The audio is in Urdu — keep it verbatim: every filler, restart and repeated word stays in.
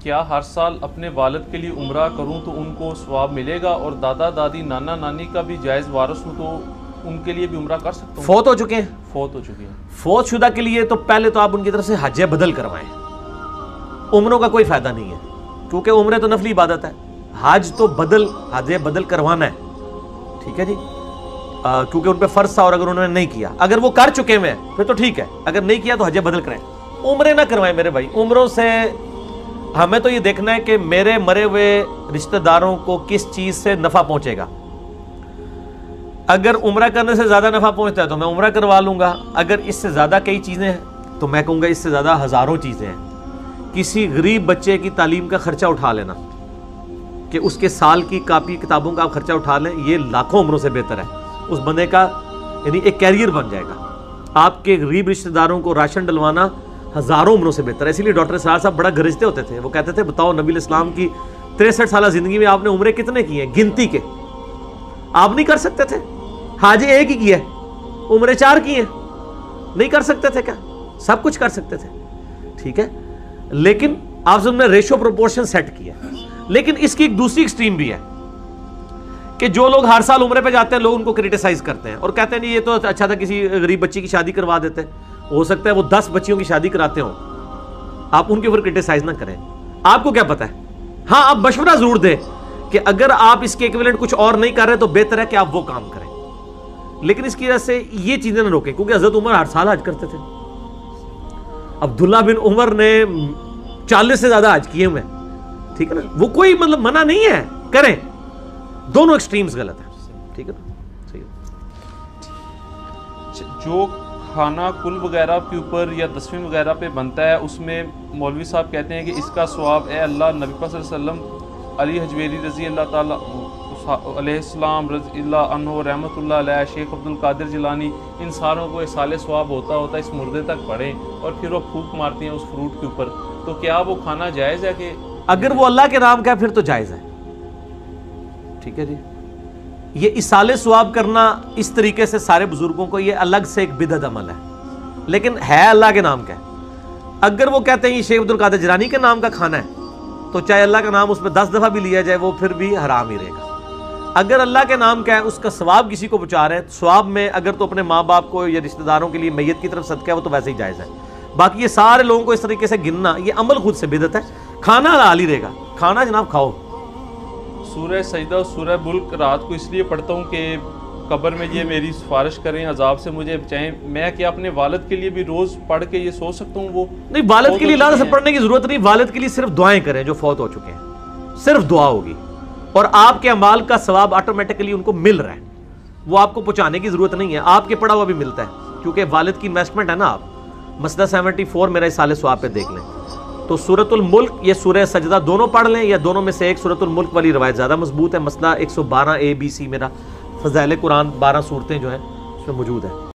کیا ہر سال اپنے والد کے لیے عمرہ کروں تو ان کو ثواب ملے گا، اور دادا دادی نانا نانی کا بھی جائز وارث ہوں تو ان کے لیے بھی عمرہ کر سکتا ہوں؟ فوت ہو چکے ہیں؟ فوت ہو چکے ہیں۔ فوت شدہ کے لیے تو پہلے تو آپ ان کی طرف سے حج بدل کروائیں، عمروں کا کوئی فائدہ نہیں ہے، کیونکہ عمرے تو نفلی عبادت ہے، حج تو بدل حج بدل کروانا ہے، ٹھیک ہے جی، آ, کیونکہ ان پہ فرض تھا اور اگر انہوں نے نہیں کیا، اگر وہ کر چکے ہیں پھر تو ٹھیک ہے، اگر نہیں کیا تو حج بدل کریں، عمرے نہ کروائیں میرے بھائی۔ عمروں سے ہمیں تو یہ دیکھنا ہے کہ میرے مرے ہوئے رشتہ داروں کو کس چیز سے نفع پہنچے گا، اگر عمرہ کرنے سے زیادہ نفع پہنچتا ہے تو میں عمرہ کروا لوں گا، اگر اس سے زیادہ کئی چیزیں ہیں تو میں کہوں گا اس سے زیادہ ہزاروں چیزیں ہیں۔ کسی غریب بچے کی تعلیم کا خرچہ اٹھا لینا کہ اس کے سال کی کاپی کتابوں کا آپ خرچہ اٹھا لیں، یہ لاکھوں عمروں سے بہتر ہے، اس بندے کا یعنی ایک کیریئر بن جائے گا۔ آپ کے غریب رشتہ داروں کو راشن ڈلوانا ہزاروں عمروں سے بہتر ہے۔ اسی لیے ڈاکٹر اسرار صاحب بڑا گرجتے ہوتے تھے، وہ کہتے تھے بتاؤ نبی الاسلام کی تریسٹھ سالہ زندگی میں آپ نے عمرے کتنے کیے ہیں؟ گنتی کے آپ نہیں کر سکتے تھے؟ حاج ایک ہی کیا ہے، عمرے چار کیے ہیں، نہیں کر سکتے تھے کیا؟ سب کچھ کر سکتے تھے، ٹھیک ہے، لیکن آپ سب نے ریشو پروپورشن سیٹ کیا۔ لیکن اس کی ایک دوسری ایکسٹریم بھی ہے کہ جو لوگ ہر سال عمرے پہ جاتے ہیں لوگ ان کو کرٹیسائز کرتے ہیں اور کہتے ہیں نہیں یہ تو اچھا تھا کسی غریب بچی کی شادی کروا دیتے، ہو سکتا ہے وہ دس بچیوں کی شادی کراتے ہوں، آپ ان کے اوپر کرٹیسائز نہ کریں، آپ کو کیا پتہ ہے۔ ہاں آپ مشورہ ضرور دیں کہ اگر آپ اس کے ایکویلنٹ کچھ اور نہیں کر رہے تو بہتر ہے کہ آپ وہ کام کریں، لیکن اس کی وجہ سے یہ چیزیں نہ روکیں، کیونکہ حضرت عمر ہر سال حج کرتے تھے، عبداللہ بن عمر نے چالیس سے زیادہ حج کیے ہوئے، ٹھیک ہے نا، وہ کوئی مطلب منع نہیں ہے، کریں، دونوں ایکسٹریمز غلط ہیں، ٹھیک ہے نا، صحیح ہے۔ جو کھانا کل وغیرہ کے اوپر یا دسویں وغیرہ پہ بنتا ہے اس میں مولوی صاحب کہتے ہیں کہ اس کا ثواب اے اللہ نبی پاک صلی اللہ علیہ وسلم، علی حجویری رضی اللہ تعالیٰ علیہ السلام رضی اللہ عنہ رحمۃ اللہ علیہ، شیخ عبد القادر جیلانی، ان ساروں کو اصال ثواب ہوتا ہوتا اس مردے تک پڑھیں اور پھر وہ پھونک مارتی ہیں اس فروٹ کے اوپر، تو کیا وہ کھانا جائز ہے؟ کہ اگر وہ اللہ کے نام کا ہے پھر تو جائز ہے، ٹھیک ہے جی۔ یہ اصال ثواب کرنا اس طریقے سے سارے بزرگوں کو یہ الگ سے ایک بدعت عمل ہے، لیکن ہے اللہ کے نام کا ہے۔ اگر وہ کہتے ہیں یہ شیخ عبد القادر جیلانی کے نام کا کھانا ہے تو چاہے اللہ کا نام اس میں دس دفعہ بھی لیا جائے وہ پھر بھی حرام ہی رہے گا۔ اگر اللہ کے نام کا ہے اس کا ثواب کسی کو پہنچا رہے ہیں، ثواب میں اگر تو اپنے ماں باپ کو یا رشتہ داروں کے لیے میت کی طرف صدقہ ہے وہ تو ویسے ہی جائز ہے، باقی یہ سارے لوگوں کو اس طریقے سے گننا یہ عمل خود سے بدعت ہے۔ کھانا حلال ہی رہے گا، کھانا جناب کھاؤ۔ سورہ سجدہ اور سورہ ملک رات کو اس لیے پڑھتا ہوں کہ قبر میں یہ میری سفارش کریں، عذاب سے مجھے بچائیں، میں کیا اپنے والد کے لیے بھی روز پڑھ کے یہ سو سکتا ہوں؟ وہ نہیں، والد کے لیے اللہ سے پڑھنے کی ضرورت نہیں، والد کے لیے صرف دعائیں کریں جو فوت ہو چکے ہیں، صرف دعا ہوگی اور آپ کے اعمال کا ثواب آٹومیٹکلی ان کو مل رہا ہے، وہ آپ کو پہنچانے کی ضرورت نہیں ہے، آپ کے پڑھا ہوا بھی ملتا ہے کیونکہ والد کی انویسٹمنٹ ہے نا۔ آپ مسئلہ سیونٹی فور میرا اصال ثواب پہ دیکھ لیں، تو سورۃ الملک یا سورہ سجدہ دونوں پڑھ لیں یا دونوں میں سے ایک، سورۃ الملک والی روایت زیادہ مضبوط ہے، مسئلہ ایک سو بارہ اے بی سی میرا فضائل قرآن بارہ صورتیں جو ہیں اس میں موجود ہے۔